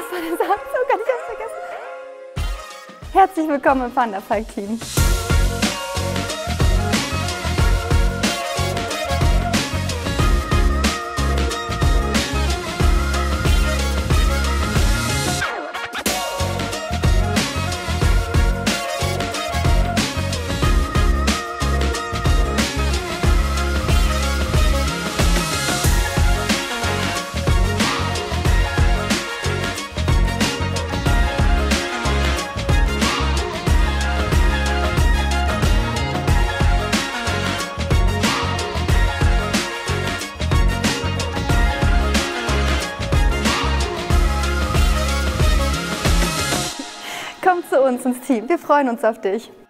Vanessa, oh Gott, ich hab's vergessen. Herzlich willkommen im Wanderfalk-Team. Komm zu uns ins Team. Wir freuen uns auf dich.